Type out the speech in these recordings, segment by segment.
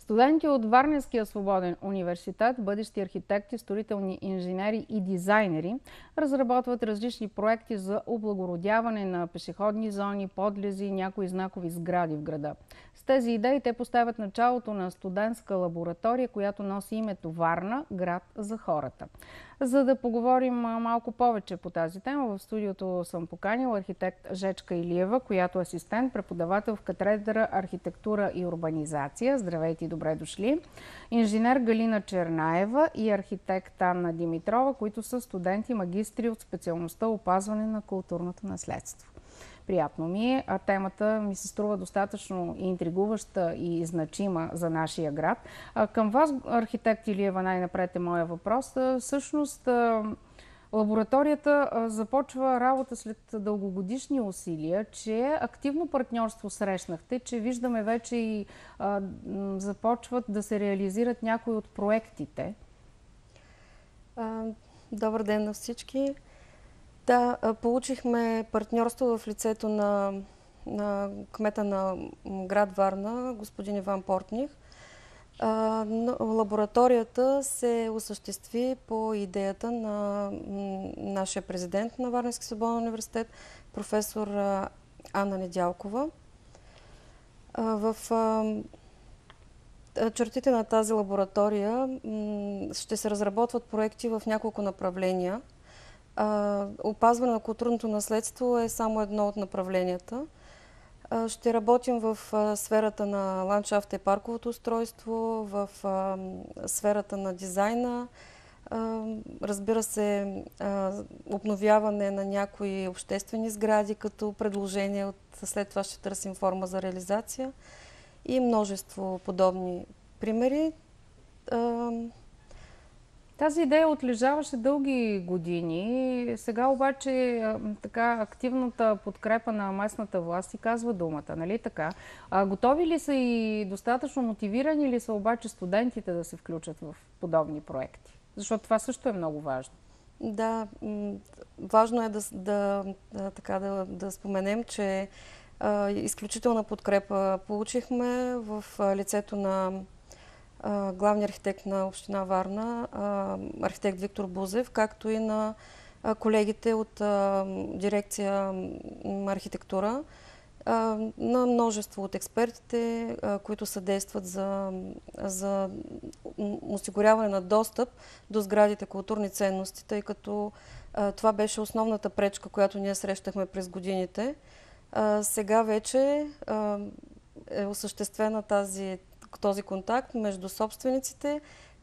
Студенти от Варненския свободен университет, бъдещи архитекти, строителни инженери и дизайнери разработват различни проекти за облагородяване на пешеходни зони, подлези и някои знакови сгради в града. С тези идеи те поставят началото на студентска лаборатория, която носи името Варна – град за хората. За да поговорим малко повече по тази тема, в студиото съм поканила архитект Жечка Илиева, която е асистент, преподавател в катедра архитектура и урбанизация. Здравейте и добре дошли. Инженер Галина Чернаева и архитект Анна Димитрова, които са студенти магистри от специалността опазване на културното наследство. Приятно ми е, а темата ми се струва достатъчно интригуваща и значима за нашия град. Към вас, архитект Илиева, най-напред е моя въпрос. Всъщност, лабораторията започва работа след дългогодишни усилия, че активно партньорство срещнахте, че виждаме вече и започват да се реализират някои от проектите. Добър ден на всички. Да, получихме партньорство в лицето на кмета на град Варна, господин Иван Портних. Лабораторията се осъществи по идеята на нашия президент на Варненски свободен университет, професор Анна Недялкова. В чертите на тази лаборатория ще се разработват проекти в няколко направления. Опазване на културното наследство е само едно от направленията. Ще работим в сферата на ландшафта и парковото устройство, в сферата на дизайна, разбира се, обновяване на някои обществени сгради като предложение, след това ще търсим форма за реализация и множество подобни примери. Тази идея отлежаваше дълги години. Сега обаче така активната подкрепа на местната власт си казва думата, нали така? Готови ли са и достатъчно мотивирани ли са обаче студентите да се включат в подобни проекти? Защото това също е много важно. Да, важно е да споменем, че изключителна подкрепа получихме в лицето на главния архитект на община Варна, архитект Виктор Бузев, както и на колегите от дирекция архитектура, на множество от експертите, които съдействат за осигуряване на достъп до сградите културни ценности, тъй като това беше основната пречка, която ние срещахме през годините. Сега вече е осъществена този контакт между собствениците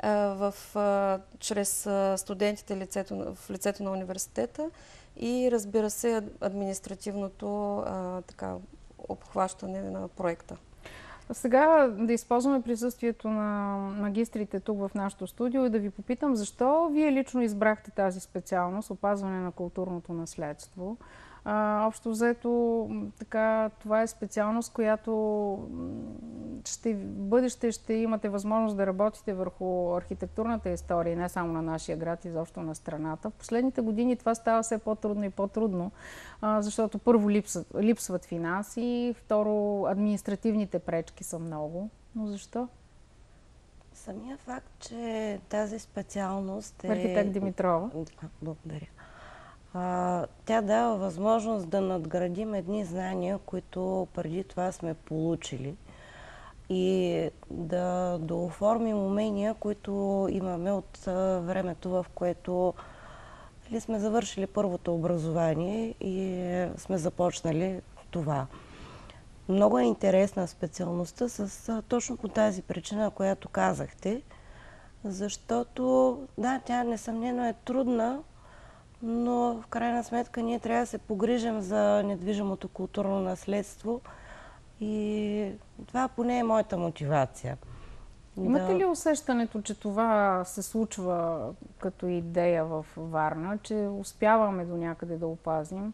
чрез студентите в лицето на университета и, разбира се, административното обхващане на проекта. Сега да използваме присъствието на магистрите тук в нашото студио и да ви попитам защо вие лично избрахте тази специалност опазване на културното наследство. Общо взето, така, това е специалност, която в бъдеще ще имате възможност да работите върху архитектурната история, не само на нашия град, изобщо на страната. В последните години това става все по-трудно и по-трудно, защото първо липсват финанси, второ административните пречки са много. Но защо? Самия факт, че тази специалност е... Архитект Димитрова. Благодаря. Тя дава възможност да надградим едни знания, които преди това сме получили и да дооформим умения, които имаме от времето, в което сме завършили първото образование и сме започнали това. Много е интересна специалността точно по тази причина, която казахте, защото да, тя несъмнено е трудна, но в крайна сметка ние трябва да се погрижим за недвижимото културно наследство и това поне е моята мотивация. Имате ли усещането, че това се случва като идея в Варна, че успяваме до някъде да опазим?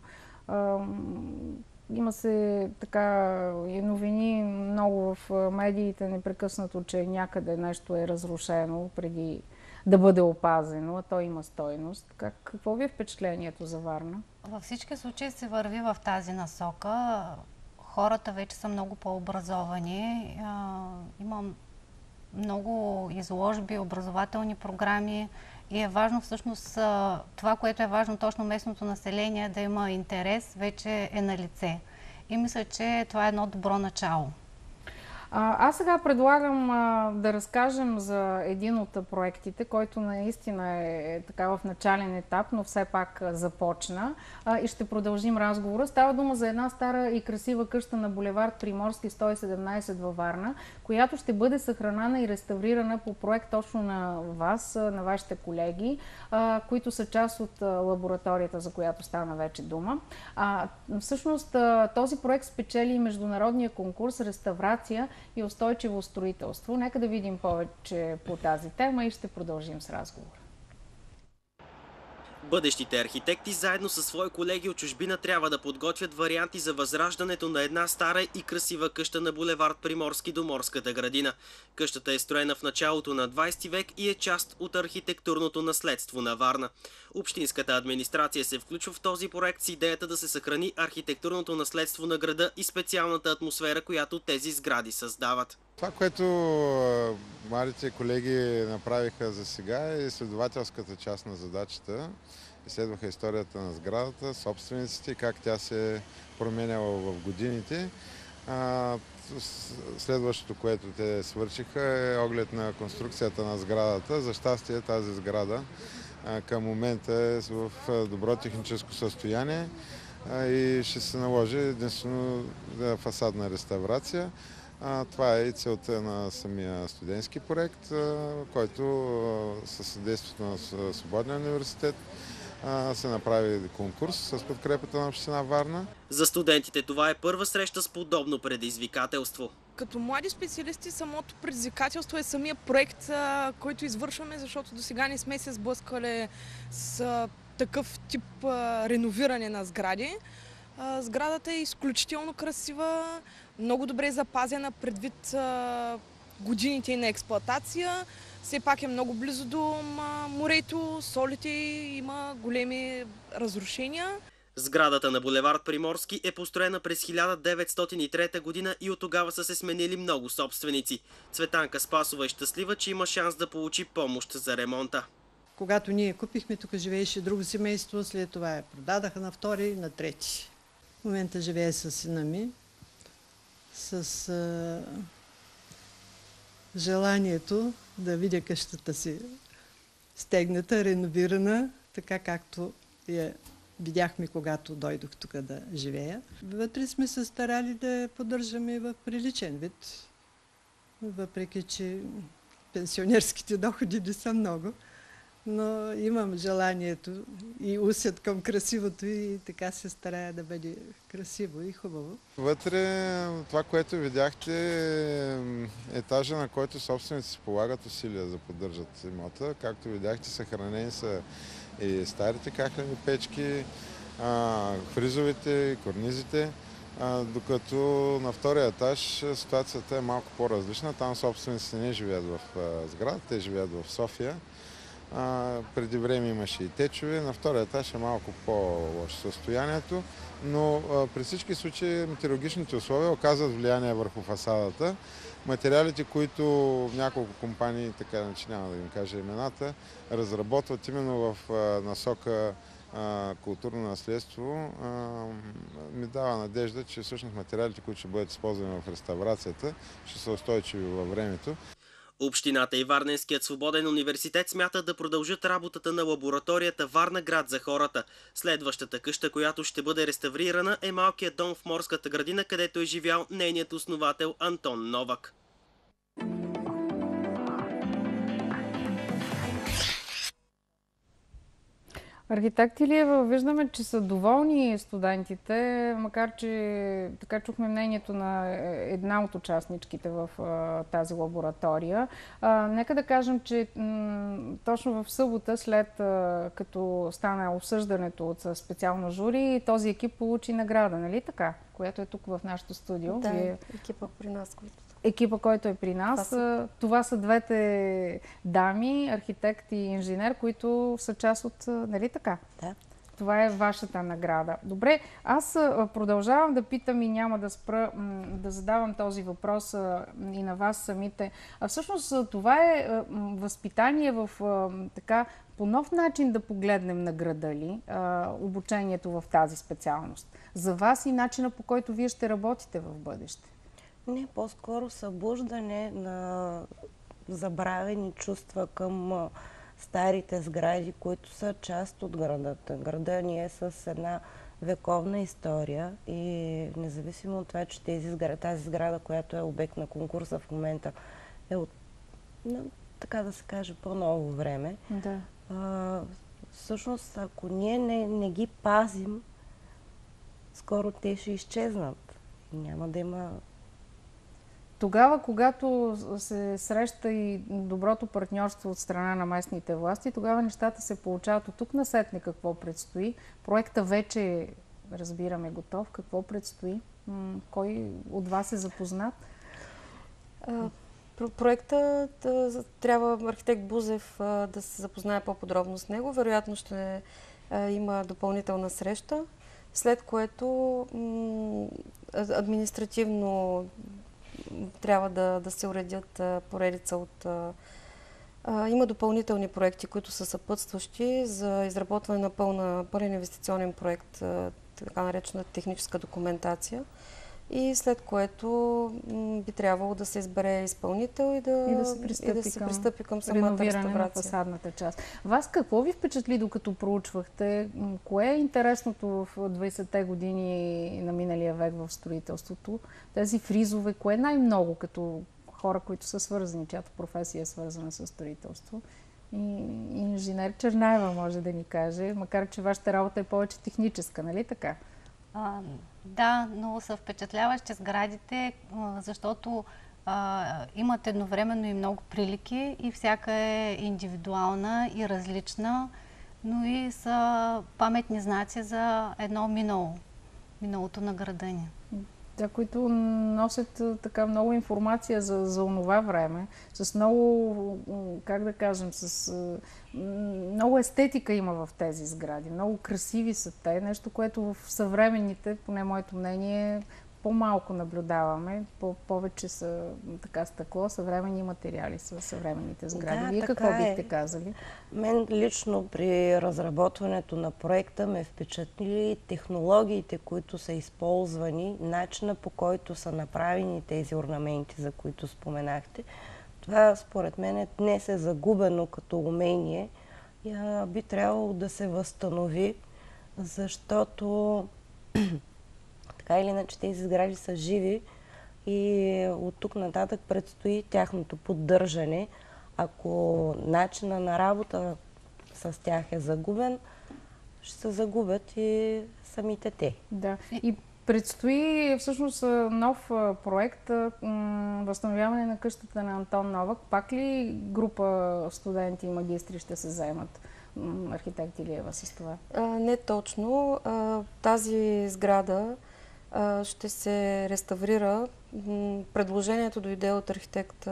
Има се така и новини много в медиите непрекъснато, че някъде нещо е разрушено преди да бъде опазено, а то има стойност. Какво ви е впечатлението за Варна? Във всички случаи се върви в тази насока. Хората вече са много по-образовани. Имам много изложби, образователни програми и е важно всъщност това, което е важно точно местното население да има интерес, вече е на лице. И мисля, че това е едно добро начало. Аз сега предлагам да разкажем за един от проектите, който наистина е така в начален етап, но все пак започна и ще продължим разговора. Става дума за една стара и красива къща на булевард Приморски 117 във Варна, която ще бъде съхранена и реставрирана по проект точно на вас, на вашите колеги, които са част от лабораторията, за която стана вече дума. Всъщност този проект спечели международния конкурс реставрация и устойчиво строителство. Нека да видим повече по тази тема и ще продължим с разговора. Бъдещите архитекти заедно със свои колеги от чужбина трябва да подготвят варианти за възраждането на една стара и красива къща на булевард Приморски до Морската градина. Къщата е строена в началото на 20 век и е част от архитектурното наследство на Варна. Общинската администрация се включва в този проект с идеята да се съхрани архитектурното наследство на града и специалната атмосфера, която тези сгради създават. Това, което младите колеги направиха за сега, е изследователската част на задачата. Изследваха историята на сградата, собствениците, как тя се е променяла в годините. Следващото, което те свършиха, е оглед на конструкцията на сградата. За щастие тази сграда към момента е в добро техническо състояние и ще се наложи единствено фасадна реставрация. Това е и целта на самия студентски проект, който със съдействието на Свободния университет се направи конкурс с подкрепата на община Варна. За студентите това е първа среща с подобно предизвикателство. Като млади специалисти самото предизвикателство е самия проект, който извършваме, защото до сега не сме се сблъскали с такъв тип реновиране на сгради. Сградата е изключително красива, много добре запазена предвид годините на експлоатация. Все пак е много близо до морето, солите, има големи разрушения. Сградата на булевард Приморски е построена през 1903 година и от тогава са се сменили много собственици. Цветанка Спасова е щастлива, че има шанс да получи помощ за ремонта. Когато ние купихме, тук живееше друго семейство, след това я продадаха на втори и на трети. В момента живее с сина ми, с желанието да видя къщата си стегната, реновирана, така както я видяхме, когато дойдох тук да живея. Вътре сме се старали да я поддържаме в приличен вид, въпреки че пенсионерските доходи не са много. Но имам желанието и усет към красивото и така се старая да бъде красиво и хубаво. Вътре това, което видяхте, е етажа, на който собственици полагат усилия да поддържат имота. Както видяхте, съхранени са и старите кахлени печки, фризовите, корнизите, докато на втория етаж ситуацията е малко по-различна. Там собствениците не живеят в сградата, те живеят в София. Преди време имаше и течове. На втория етаж е малко по-лошо състоянието, но при всички случаи метеорологичните условия оказват влияние върху фасадата. Материалите, които няколко компании, така че няма да им кажа имената, разработват именно в насока културно наследство, ми дава надежда, че всъщност материалите, които ще бъдат използвани в реставрацията, ще са устойчиви във времето. Общината и Варненският свободен университет смятат да продължат работата на лабораторията Варна град за хората. Следващата къща, която ще бъде реставрирана, е малкият дом в Морската градина, където е живял нейният основател Антон Новак. Архитекти ли виждаме, че са доволни студентите, макар че така чухме мнението на една от участничките в тази лаборатория. Нека да кажем, че точно в събота, след като стана обсъждането от специално жури, този екип получи награда, нали така? Която е тук в нашото студио. Да, екипа при нас, екипа, който е при нас. Това са двете дами, архитект и инженер, които са част от, нали така? Да. това е вашата награда. Добре, аз продължавам да питам и няма да спра да задавам този въпрос и на вас самите. Всъщност това е възпитание в така по нов начин да погледнем на града ли, обучението в тази специалност. За вас и начина, по който вие ще работите в бъдеще. Не, по-скоро събуждане на забравени чувства към старите сгради, които са част от градата. Града ни е с една вековна история и независимо от това, че тази сграда, която е обект на конкурса в момента, е от, така да се каже, по-ново време. Да. Всъщност, ако ние не ги пазим, скоро те ще изчезнат. Няма да има... Тогава, когато се среща и доброто партньорство от страна на местните власти, тогава нещата се получават от тук насетне какво предстои. Проекта вече, разбираме, готов. Какво предстои? Кой от вас е запознат? Проекта трябва архитект Бузев да се запознае по-подробно с него. Вероятно ще има допълнителна среща, след което административно трябва да се уредят поредица от... Има допълнителни проекти, които са съпътстващи за изработване на пълен инвестиционен проект, така наречена техническа документация. И след което би трябвало да се избере изпълнител и да се пристъпи към самата реставрация. На фасадната част. Вас какво ви впечатли, докато проучвахте? Кое е интересното в 20-те години на миналия век в строителството? Тези фризове, кое е най-много като хора, които са свързани, чиято професия е свързана с строителство? И инженер Чернаева може да ни каже, макар че вашата работа е повече техническа, нали така? Да, много са впечатляващи сградите, защото имат едновременно и много прилики и всяка е индивидуална и различна, но и са паметни знаци за едно миналото на града ни. Да, които носят така много информация за онова време, с много, как да кажем, с много естетика има в тези сгради. Много красиви са те, нещо, което в съвременните, поне моето мнение, по-малко наблюдаваме. Повече са така стъкло, съвременни материали са съвременните сгради. Да, вие какво бихте казали? Мен лично при разработването на проекта ме впечатли технологиите, които са използвани, начина по който са направени тези орнаменти, за които споменахте. Това според мен днес е загубено като умение и би трябвало да се възстанови, защото така или иначе тези сгради са живи и от тук нататък предстои тяхното поддържане. Ако начина на работа с тях е загубен, ще се загубят и самите те. Да. И предстои всъщност нов проект, възстановяване на къщата на Антон Новак. Пак ли група студенти и магистри ще се заемат? Архитект Илиева с това? Не точно. Тази сграда ще се реставрира. Предложението дойде от архитект,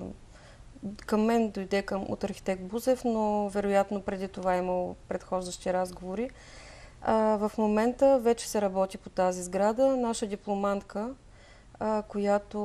към мен дойде от архитект Бузев, но вероятно преди това е имал предхождащи разговори. В момента вече се работи по тази сграда. Наша дипломантка, която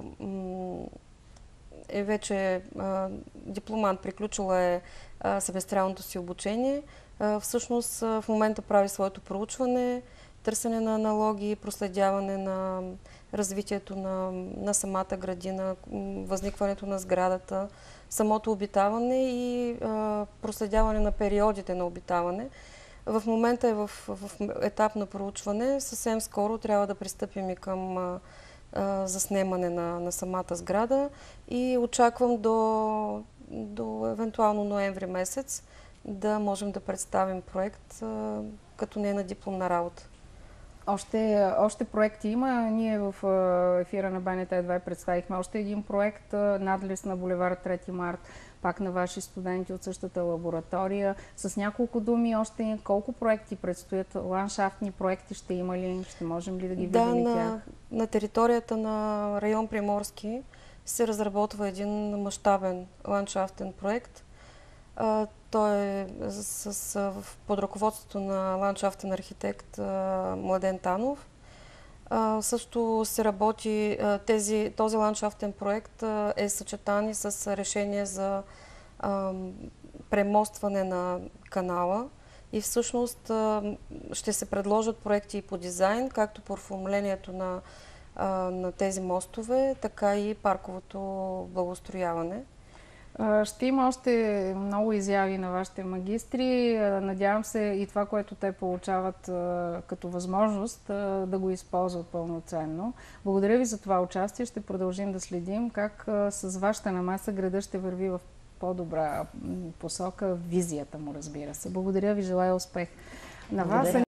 е вече дипломант, приключила е семестралното си обучение, всъщност в момента прави своето проучване, търсене на аналогии, проследяване на развитието на самата градина, възникването на сградата, самото обитаване и проследяване на периодите на обитаване. В момента е в етап на проучване. Съвсем скоро трябва да пристъпим и към заснемане на самата сграда и очаквам до евентуално ноември месец да можем да представим проект като нейна дипломна работа. Още проекти има. Ние в ефира на БНТ 2 представихме още един проект, надлез на булевард 3 март, пак на ваши студенти от същата лаборатория. С няколко думи още колко проекти предстоят? Ландшафтни проекти ще има ли? Ще можем ли да ги видим тях? На територията на район Приморски се разработва един мащабен ландшафтен проект. Той е под ръководството на ландшафтен архитект Младен Танов. Също се работи, този ландшафтен проект е съчетан и с решение за премостване на канала и всъщност ще се предложат проекти и по дизайн, както по оформлението на тези мостове, така и парковото благоустрояване. Ще има още много изяви на вашите магистри. Надявам се и това, което те получават като възможност, да го използват пълноценно. Благодаря ви за това участие. Ще продължим да следим как с вашата намеса градът ще върви в по-добра посока, визията му, разбира се. Благодаря ви, желая успех на вас.